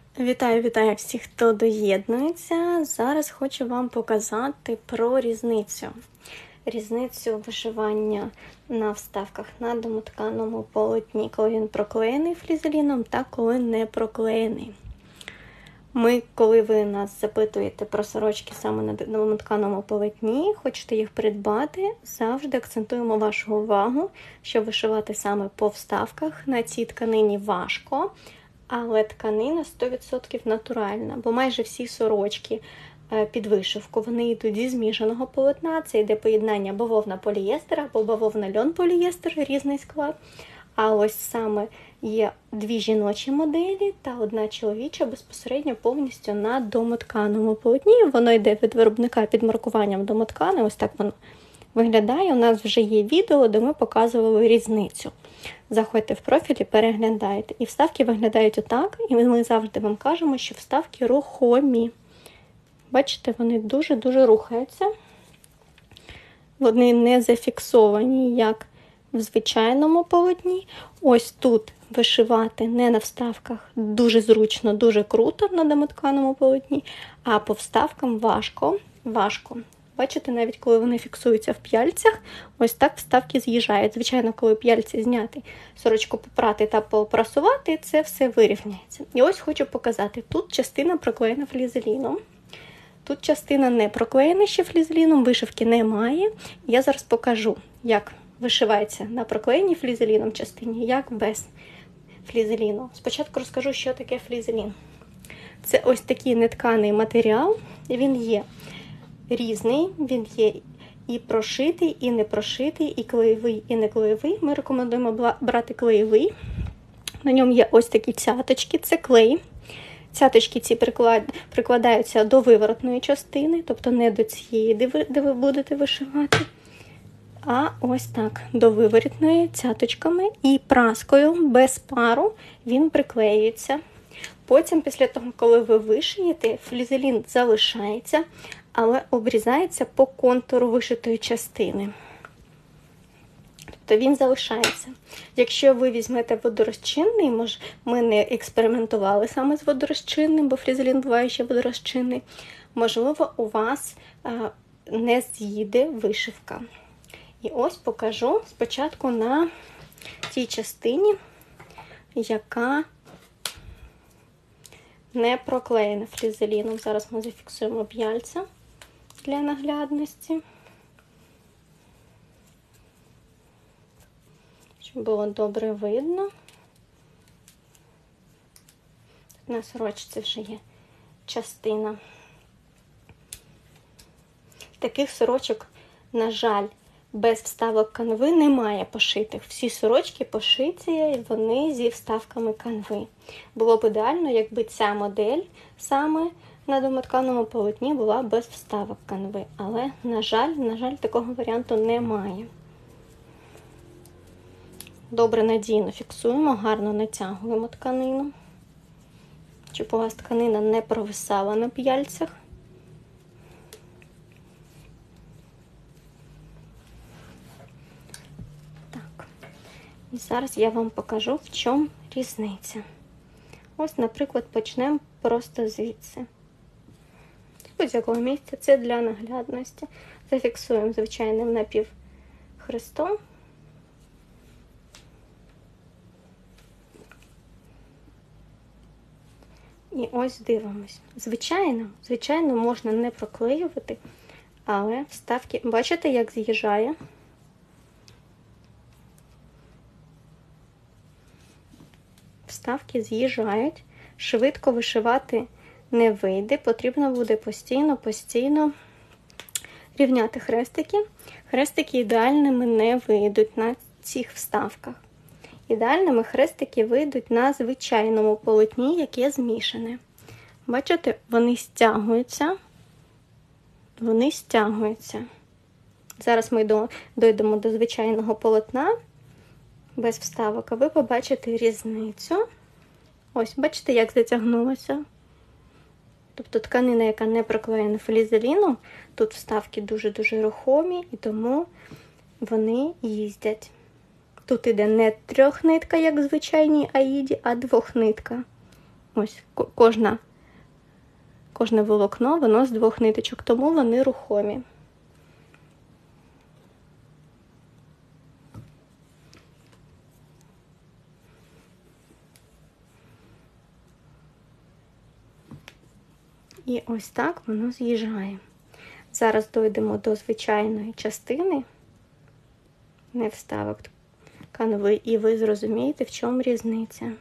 Вітаю всіх, хто доєднується. Зараз хочу вам показати про різницю вишивання на вставках на домотканому полотні, коли він проклеєний флізеліном та коли не проклеєний. Коли ви нас запитуєте про сорочки саме на домотканому полотні, хочете їх придбати, завжди акцентуємо вашу увагу, що вишивати саме по вставках на цій тканині важко, але тканина 100% натуральна, бо майже всі сорочки під вишивку, вони йдуть зі змішаного полотна, це йде поєднання бавовна-полієстер або бавовна-льон-полієстер, різний склад. А ось саме є 2 жіночі моделі та 1 чоловіча безпосередньо повністю на домотканому полотні. Воно йде від виробника під маркуванням домоткани, ось так воно виглядає. У нас вже є відео, де ми показували різницю. Заходьте в профіль і переглядайте. І вставки виглядають отак, і ми завжди вам кажемо, що вставки рухомі. Бачите, вони дуже-дуже рухаються. Вони не зафіксовані, як в звичайному полотні. Ось тут вишивати не на вставках дуже зручно, дуже круто на домотканому полотні, а по вставкам важко. Бачите, навіть коли вони фіксуються в п'яльцях, ось так вставки з'їжджають. Звичайно, коли п'яльці зняти, сорочку попрати та попрасувати, це все вирівняється. І ось хочу показати, тут частина проклеєна флізеліном. Тут частина не проклеєна ще флізеліном, вишивки немає. Я зараз покажу, як вишивається на проклеєній флізеліном частині, як без флізеліну. Спочатку розкажу, що таке флізелін. Це ось такий нетканий матеріал, він є різний, він є і прошитий, і не прошитий, і клеєвий, і не клеєвий. Ми рекомендуємо брати клеєвий. На ньому є ось такі цяточки, це клей. Цяточки ці прикладаються до виворотної частини, тобто не до цієї, де ви будете вишивати, а ось так, до виворотної цяточками і праскою без пару він приклеюється. Потім, після того, коли ви вишиєте, флізелін залишається, але обрізається по контуру вишитої частини. Тобто він залишається. Якщо ви візьмете водорозчинний, ми не експериментували саме з водорозчинним, бо флізелін буває ще водорозчинний, можливо, у вас не з'їде вишивка. І ось покажу спочатку на тій частині, яка не проклеєна флізеліном. Зараз ми зафіксуємо п'яльця для наглядності, щоб було добре видно. На сорочці вже є частина. Таких сорочок, на жаль, без вставок канви немає пошитих. Всі сорочки пошиті, і вони зі вставками канви. Було б ідеально, якби ця модель саме на домотканому полотні була без вставок канви. Але, на жаль, такого варіанту немає. Добре, надійно фіксуємо, гарно натягуємо тканину, щоб у вас тканина не провисала на п'яльцях. Так, і зараз я вам покажу, в чому різниця. Ось, наприклад, почнемо просто звідси. З будь-якого місця, це для наглядності. Зафіксуємо звичайним напівхрестом. І ось дивимось. Звичайно, можна не проклеювати, але вставки, бачите, як з'їжджає? Вставки з'їжджають, швидко вишивати не вийде, потрібно буде постійно рівняти хрестики. Хрестики ідеальними не вийдуть на цих вставках. Ідеальними хрестики вийдуть на звичайному полотні, яке змішане. Бачите, вони стягуються. Зараз ми дійдемо до звичайного полотна без вставок, а ви побачите різницю. Ось, бачите, як затягнулося. Тобто тканина, яка не проклеєна флізеліном, тут вставки дуже-дуже рухомі, і тому вони їздять. Тут іде не 3-нитка, як в звичайній аїді, а 2-нитка. ось кожне волокно, воно з 2 ниточок, тому вони рухомі. І ось так воно з'їжджає. Зараз дійдемо до звичайної частини, не вставок канви, і ви зрозумієте, в чому різниця.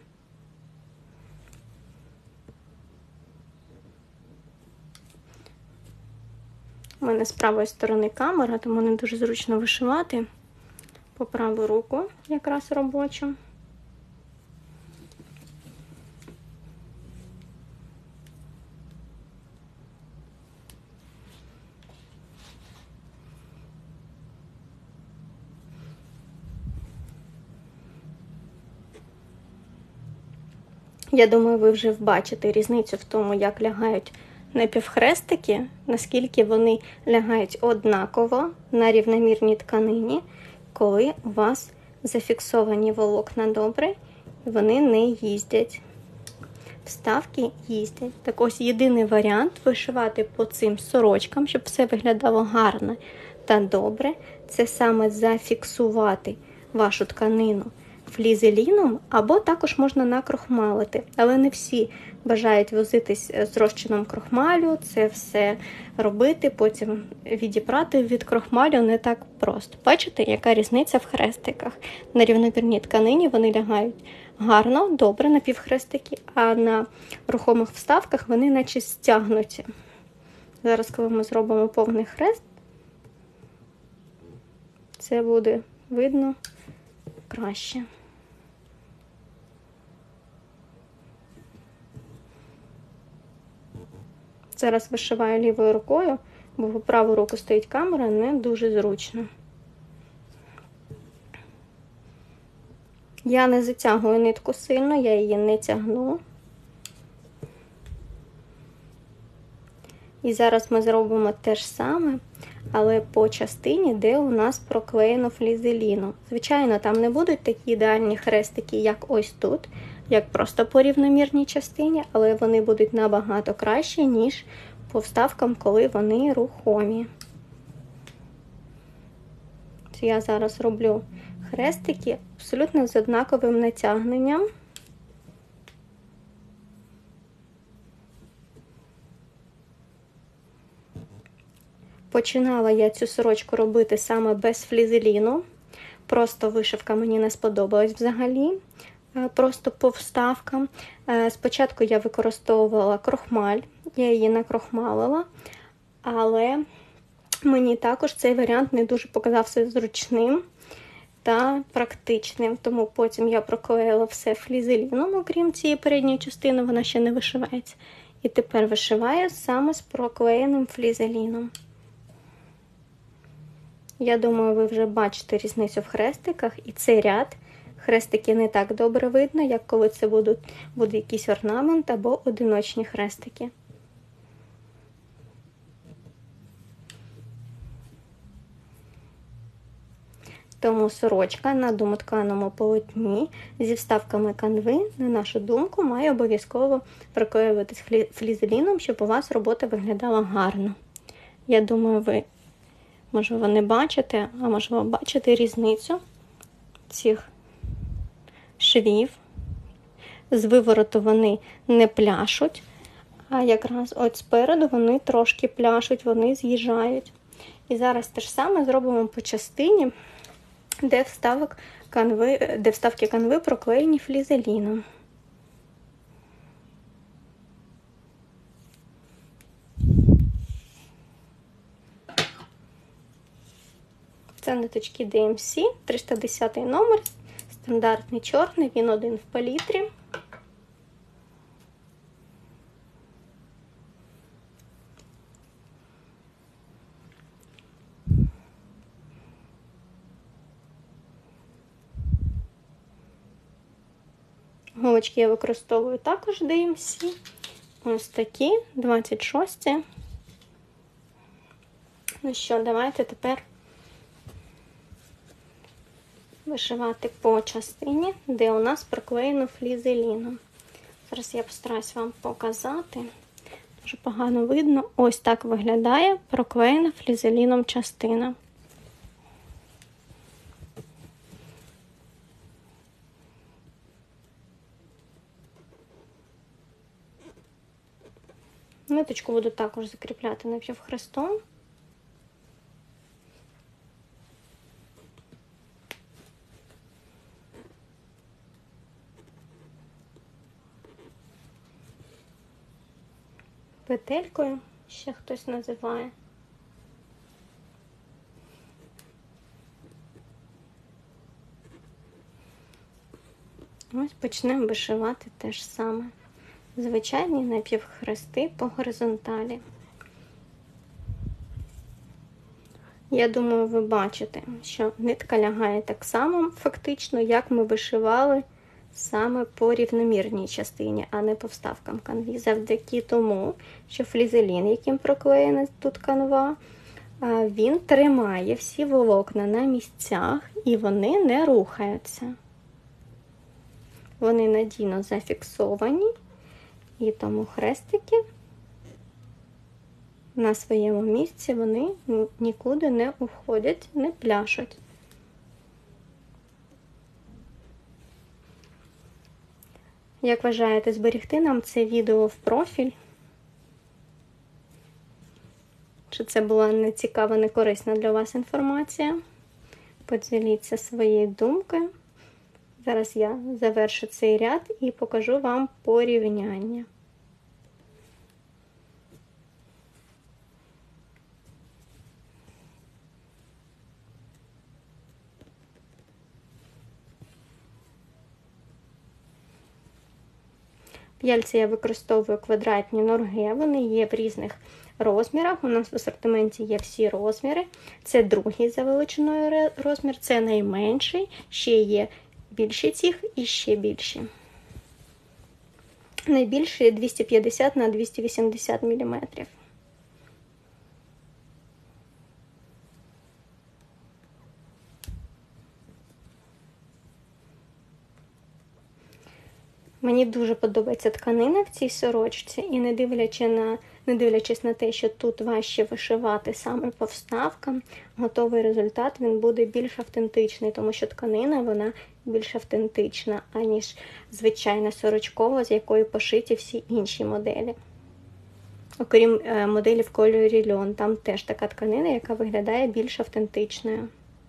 У мене з правої сторони камера, тому не дуже зручно вишивати по праву руку, якраз робочу. Я думаю, ви вже бачите різницю в тому, як лягають напівхрестики, наскільки вони лягають однаково на рівномірній тканині, коли у вас зафіксовані волокна добре, і вони не їздять. Вставки їздять. Так ось єдиний варіант вишивати по цим сорочкам, щоб все виглядало гарно та добре, це саме зафіксувати вашу тканину флізеліном, або також можна накрохмалити. Але не всі бажають возитись з розчином крохмалю, це все робити, потім відібрати від крохмалю не так просто. Бачите, яка різниця в хрестиках? На рівномірній тканині вони лягають гарно, добре на півхрестики, а на рухомих вставках вони наче стягнуті. Зараз, коли ми зробимо повний хрест, це буде видно краще. Зараз вишиваю лівою рукою, бо в праву руку стоїть камера, не дуже зручно. Я не затягую нитку сильно, я її не тягну. І зараз ми зробимо те ж саме, але по частині, де у нас проклеєно флізеліном. Звичайно, там не будуть такі ідеальні хрестики, як ось тут, як просто по рівномірній частині, але вони будуть набагато кращі, ніж по вставкам, коли вони рухомі. Я зараз роблю хрестики абсолютно з однаковим натягненням. Починала я цю сорочку робити саме без флізеліну. Просто вишивка мені не сподобалась взагалі, просто по вставкам. Спочатку я використовувала крохмаль, я її накрохмалила, але мені також цей варіант не дуже показався зручним та практичним, тому потім я проклеїла все флізеліном, окрім цієї передньої частини, вона ще не вишивається. І тепер вишиваю саме з проклеєним флізеліном. Я думаю, ви вже бачите різницю в хрестиках, і цей ряд хрестики не так добре видно, як коли це буде якийсь орнамент або одиночні хрестики. Тому сорочка на домотканому полотні зі вставками канви, на нашу думку, має обов'язково проклеюватись флізеліном, щоб у вас робота виглядала гарно. Я думаю, ви, можливо, не бачите, а можливо, бачите різницю цих швів. З вивороту вони не пляшуть, а якраз от спереду вони трошки пляшуть, вони з'їжджають. І зараз те ж саме зробимо по частині, де вставки канви проклеєні флізеліном. Це ниточки DMC, 310 номер, стандартний чорний, він один в палітрі. Голочки я використовую також DMC. Ось такі, 26. Ну що, давайте тепер вишивати по частині, де у нас проклеєно флізеліном. Зараз я постараюсь вам показати. Дуже погано видно. Ось так виглядає проклеєна флізеліном частина. Ниточку буду також закріпляти напівхрестом. Петелькою, ще хтось називає. Ось почнемо вишивати те ж саме. Звичайні напівхрести по горизонталі. Я думаю, ви бачите, що нитка лягає так само фактично, як ми вишивали саме по рівномірній частині, а не по вставкам канві. Завдяки тому, що флізелін, яким проклеєна тут канва, він тримає всі волокна на місцях і вони не рухаються. Вони надійно зафіксовані, і тому хрестики на своєму місці, вони нікуди не уходять, не пляшуть. Як вважаєте, зберегти нам це відео в профіль? Чи це була нецікава, некорисна для вас інформація? Поділіться своєю думкою. Зараз я завершу цей ряд і покажу вам порівняння. П'яльці я використовую квадратні норги, вони є в різних розмірах. У нас в асортименті є всі розміри. Це другий за величиною розмір, це найменший, ще є більші цих і ще більші. Найбільший 250 на 280 мм. Мені дуже подобається тканина в цій сорочці, і не дивлячись на те, що тут важче вишивати саме по вставкам, готовий результат він буде більш автентичний, тому що тканина, вона більш автентична, аніж звичайна сорочкова, з якої пошиті всі інші моделі. Окрім моделі в кольорі льон, там теж така тканина, яка виглядає більш автентичною.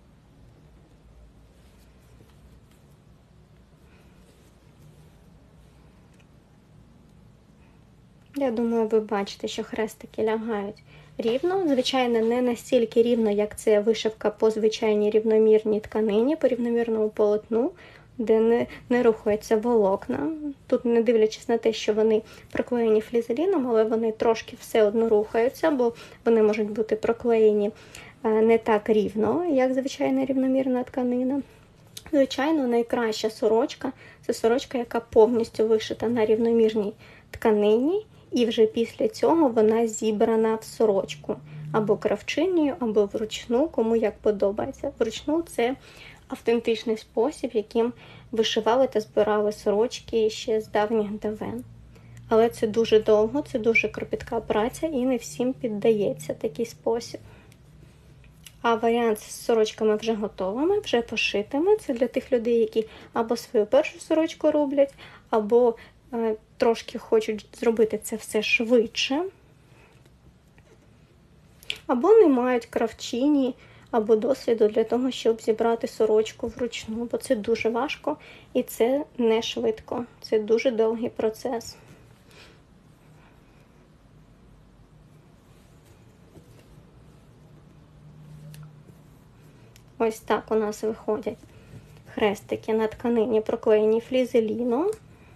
Я думаю, ви бачите, що хрестики лягають рівно. Звичайно, не настільки рівно, як це вишивка по звичайній рівномірній тканині, по рівномірному полотну, де не рухаються волокна. Тут, не дивлячись на те, що вони проклеєні флізеліном, але вони трошки все одно рухаються, бо вони можуть бути проклеєні не так рівно, як звичайна рівномірна тканина. Звичайно, найкраща сорочка – це сорочка, яка повністю вишита на рівномірній тканині, і вже після цього вона зібрана в сорочку. Або кравчиною, або вручну, кому як подобається. Вручну – це автентичний спосіб, яким вишивали та збирали сорочки ще з давніх давен. Але це дуже довго, це дуже кропітка праця, і не всім піддається такий спосіб. А варіант з сорочками вже готовими, вже пошитими. Це для тих людей, які або свою першу сорочку роблять, або трошки хочуть зробити це все швидше, або не мають кравчині або досвіду для того, щоб зібрати сорочку вручну, бо це дуже важко і це не швидко. Це дуже довгий процес. Ось так у нас виходять хрестики на тканині, проклеєні флізеліном.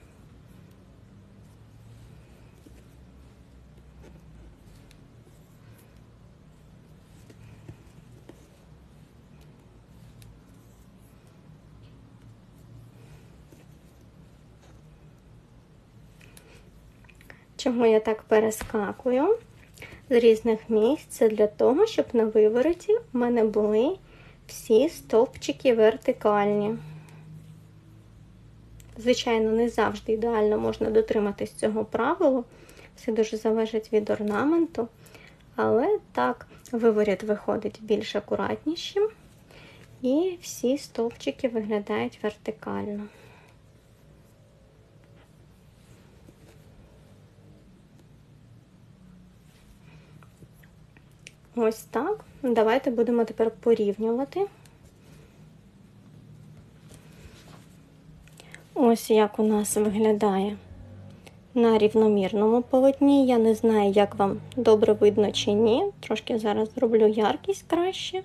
Чому я так перескакую з різних місць? Це для того, щоб на вивороті в мене були всі стовпчики вертикальні. Звичайно, не завжди ідеально можна дотриматись цього правила. Все дуже залежить від орнаменту. Але так, виворіт виходить більш акуратнішим. І всі стовпчики виглядають вертикально. Ось так. Давайте будемо тепер порівнювати. Ось як у нас виглядає на рівномірному полотні. Я не знаю, як вам добре видно чи ні. Трошки зараз зроблю яркість краще.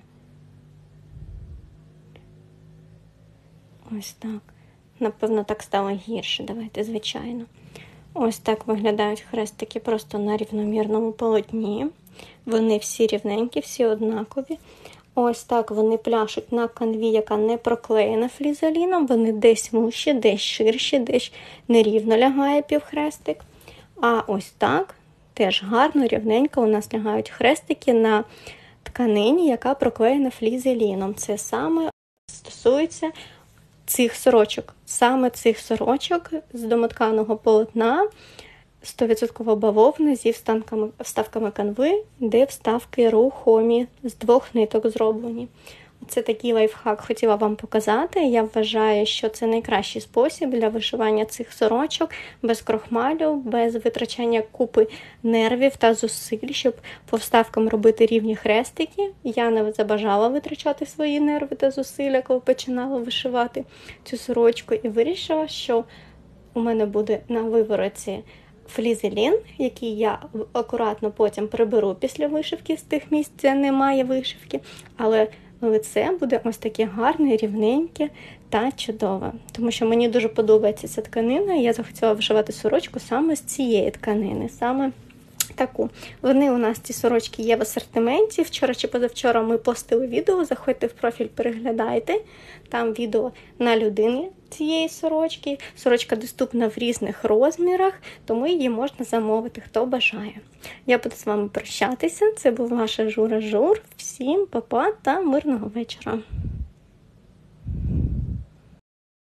Ось так. Напевно, так стало гірше. Давайте, звичайно. Ось так виглядають хрестики просто на рівномірному полотні. Вони всі рівненькі, всі однакові. Ось так вони пляшуть на канві, яка не проклеєна флізеліном. Вони десь вужчі, десь ширші, десь нерівно лягає півхрестик. А ось так теж гарно, рівненько у нас лягають хрестики на тканині, яка проклеєна флізеліном. Це саме стосується цих сорочок. Саме цих сорочок з домотканого полотна, 100% бавовни зі вставками канви, де вставки рухомі, з 2 ниток зроблені. Це такий лайфхак хотіла вам показати. Я вважаю, що це найкращий спосіб для вишивання цих сорочок без крохмалю, без витрачання купи нервів та зусиль, щоб по вставкам робити рівні хрестики. Я не забажала витрачати свої нерви та зусилля, коли починала вишивати цю сорочку, і вирішила, що у мене буде на вивороті флізелін, який я акуратно потім приберу після вишивки з тих місць, де немає вишивки, але лице буде ось таке гарне, рівненьке та чудове. Тому що мені дуже подобається ця тканина, і я захотіла вишивати сорочку саме з цієї тканини, саме таку. Вони у нас, ці сорочки, є в асортименті. Вчора чи позавчора ми постили відео, заходьте в профіль, переглядайте. Там відео на людині цієї сорочки. Сорочка доступна в різних розмірах, тому її можна замовити, хто бажає. Я буду з вами прощатися. Це був ваша Жура Жур. Всім па-па та мирного вечора.